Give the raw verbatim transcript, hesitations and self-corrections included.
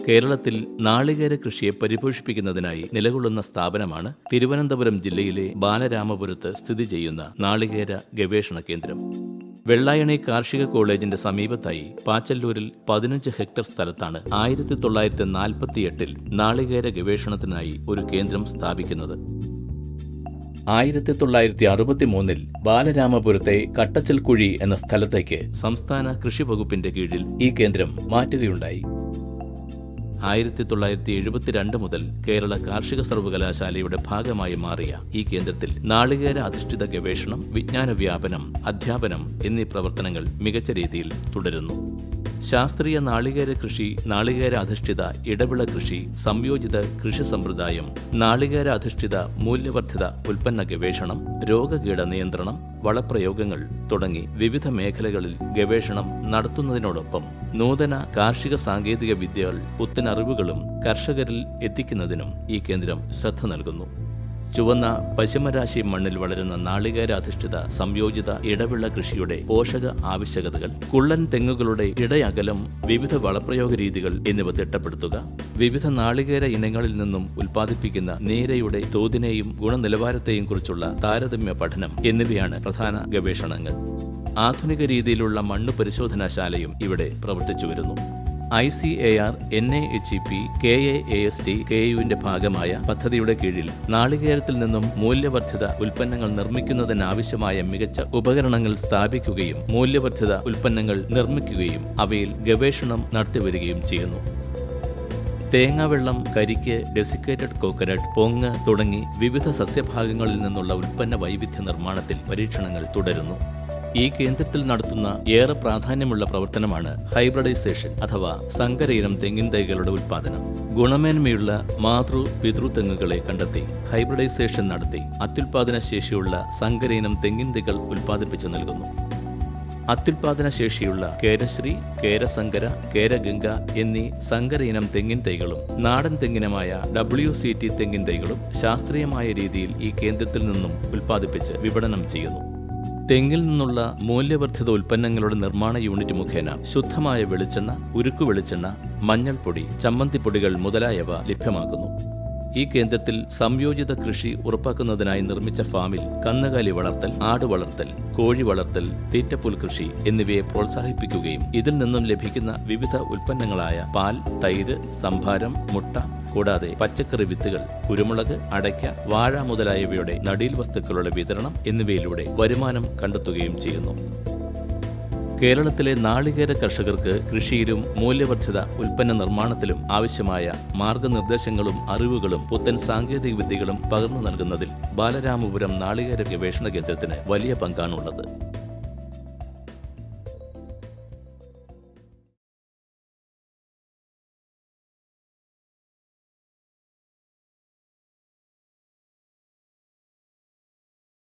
കേരളത്തിൽ നാളികേര കൃഷിയെ പരിപോഷിപ്പിക്കുന്നതിനായി നിലകൊള്ളുന്ന സ്ഥാപനമാണ് തിരുവനന്തപുരം ജില്ലയിലെ ബാലരാമപുരത്ത് സ്ഥിതി ചെയ്യുന്ന നാളികേര ഗവേഷണ കേന്ദ്രം. വെള്ളായണി കാർഷിക കോളേജിന്റെ സമീപത്തായി പാച്ചല്ലൂരിൽ പതിനഞ്ച് ഹെക്ടർ സ്ഥലത്താണ് ആയിരത്തി തൊള്ളായിരത്തി നാൽപ്പത്തിയെട്ടിൽ നാളികേര ഗവേഷണത്തിനായി ഒരു കേന്ദ്രം സ്ഥാപിക്കുന്നത്. ആയിരത്തി തൊള്ളായിരത്തി അറുപത്തി മൂന്നിൽ ബാലരാമപുരത്തെ കട്ടച്ചൽക്കുഴി എന്ന സ്ഥലത്തേക്ക് സംസ്ഥാന കൃഷി വകുപ്പിന്റെ കീഴിൽ ഈ കേന്ദ്രം മാറ്റുകയുണ്ടായി. ആയിരത്തി തൊള്ളായിരത്തി എഴുപത്തിരണ്ട് മുതൽ കേരള കാർഷിക സർവകലാശാലയുടെ ഭാഗമായി മാറിയ ഈ കേന്ദ്രത്തിൽ നാളികേര അധിഷ്ഠിത ഗവേഷണം, വിജ്ഞാന വ്യാപനം, അധ്യാപനം എന്നീ പ്രവർത്തനങ്ങൾ മികച്ച രീതിയിൽ തുടരുന്നു. ശാസ്ത്രീയ നാളികേര കൃഷി, നാളികേര അധിഷ്ഠിത ഇടവിള കൃഷി, സംയോജിത കൃഷി സമ്പ്രദായം, നാളികേര അധിഷ്ഠിത മൂല്യവർദ്ധിത ഉൽപ്പന്ന ഗവേഷണം, രോഗകീട നിയന്ത്രണം, വളപ്രയോഗങ്ങൾ തുടങ്ങി വിവിധ മേഖലകളിൽ ഗവേഷണം നടത്തുന്നതിനോടൊപ്പം നൂതന കാർഷിക സാങ്കേതിക വിദ്യകൾ, പുത്തനറിവുകളും കർഷകരിൽ എത്തിക്കുന്നതിനും ഈ കേന്ദ്രം ശ്രദ്ധ നൽകുന്നു. ചുവന്ന പശുമരാശി മണ്ണിൽ വളരുന്ന നാളികേര അധിഷ്ഠിത സംയോജിത ഇടവിള കൃഷിയുടെ പോഷക ആവശ്യകതകൾ, കുള്ളൻ തെങ്ങുകളുടെ ഇടയകലം, വിവിധ വളപ്രയോഗ രീതികൾ എന്നിവ തിട്ടപ്പെടുത്തുക, വിവിധ നാളികേര ഇനങ്ങളിൽ നിന്നും ഉൽപ്പാദിപ്പിക്കുന്ന നീരയുടെ തോതിനെയും ഗുണനിലവാരത്തെയും കുറിച്ചുള്ള താരതമ്യ പഠനം എന്നിവയാണ് പ്രധാന ഗവേഷണങ്ങൾ. ആധുനിക രീതിയിലുള്ള മണ്ണ് പരിശോധനാശാലയും ഇവിടെ പ്രവർത്തിച്ചു വരുന്നു. I C A R, N A H E P, K A A S T, K യുവിന്റെ ഭാഗമായ പദ്ധതിയുടെ കീഴിൽ നാളികേരത്തിൽ നിന്നും മൂല്യവർദ്ധിത ഉൽപ്പന്നങ്ങൾ നിർമ്മിക്കുന്നതിനാവശ്യമായ മികച്ച ഉപകരണങ്ങൾ സ്ഥാപിക്കുകയും മൂല്യവർദ്ധിത ഉൽപ്പന്നങ്ങൾ നിർമ്മിക്കുകയും അവയിൽ ഗവേഷണം നടത്തിവരികയും ചെയ്യുന്നു. തേങ്ങാവെള്ളം, കരിക്ക്, ഡെസിക്കേറ്റഡ് കോക്കനട്ട്, പൊങ്ങ് തുടങ്ങി വിവിധ സസ്യഭാഗങ്ങളിൽ നിന്നുള്ള ഉൽപ്പന്ന വൈവിധ്യ നിർമ്മാണത്തിൽ പരീക്ഷണങ്ങൾ തുടരുന്നു. ഈ കേന്ദ്രത്തിൽ നടത്തുന്ന ഏറെ പ്രാധാന്യമുള്ള പ്രവർത്തനമാണ് ഹൈബ്രിഡൈസേഷൻ അഥവാ സങ്കരയിനം തെങ്ങിൻ തൈകളുടെ ഉൽപ്പാദനം. ഗുണമേന്മയുള്ള മാതൃ പിതൃ തെങ്ങുകളെ കണ്ടെത്തി ഹൈബ്രിഡൈസേഷൻ നടത്തി അത്യുൽപാദന ശേഷിയുള്ള സങ്കരയിനം തെങ്ങിൻ തൈകൾ ഉൽപ്പാദിപ്പിച്ചു നൽകുന്നു. അത്യുൽപാദന ശേഷിയുള്ള കേരശ്രീ, കേരസങ്കര, കേരഗംഗ എന്നീ സങ്കരയിനം തെങ്ങിൻ തൈകളും നാടൻ തെങ്ങിനമായ ഡബ്ല്യു സി ടി തെങ്ങിൻ തൈകളും ശാസ്ത്രീയമായ രീതിയിൽ ഈ കേന്ദ്രത്തിൽ നിന്നും ഉൽപ്പാദിപ്പിച്ച് വിപണനം ചെയ്യുന്നു. തെങ്ങിൽ നിന്നുള്ള മൂല്യവർദ്ധിത ഉൽപ്പന്നങ്ങളുടെ നിർമ്മാണ യൂണിറ്റ് മുഖേന ശുദ്ധമായ വെളിച്ചെണ്ണ, ഉരുക്കു വെളിച്ചെണ്ണ, മഞ്ഞൾപ്പൊടി, ചമ്മന്തിപ്പൊടികൾ മുതലായവ ലഭ്യമാക്കുന്നു. ഈ കേന്ദ്രത്തിൽ സംയോജിത കൃഷി ഉറപ്പാക്കുന്നതിനായി നിർമ്മിച്ച ഫാമിൽ കന്നുകാലി വളർത്തൽ, ആട് വളർത്തൽ, കോഴി വളർത്തൽ, തീറ്റപ്പുൽ കൃഷി എന്നിവയെ പ്രോത്സാഹിപ്പിക്കുകയും ഇതിൽ നിന്നും ലഭിക്കുന്ന വിവിധ ഉൽപ്പന്നങ്ങളായ പാൽ, തൈര്, സംഭാരം, മുട്ട കൂടാതെ പച്ചക്കറി വിത്തുകൾ, കുരുമുളക്, അടയ്ക്ക, വാഴ മുതലായവയുടെ നടീൽ വസ്തുക്കളുടെ വിതരണം എന്നിവയിലൂടെ വരുമാനം കണ്ടെത്തുകയും ചെയ്യുന്നു. കേരളത്തിലെ നാളികേര കർഷകർക്ക് കൃഷിയിലും മൂല്യവർദ്ധിത ഉൽപ്പന്ന നിർമ്മാണത്തിലും ആവശ്യമായ മാർഗനിർദ്ദേശങ്ങളും അറിവുകളും പുത്തൻ സാങ്കേതിക വിദ്യകളും പകർന്നു നൽകുന്നതിൽ ബാലരാമപുരം നാളികേര ഗവേഷണ കേന്ദ്രത്തിന് വലിയ പങ്കാണുള്ളത്.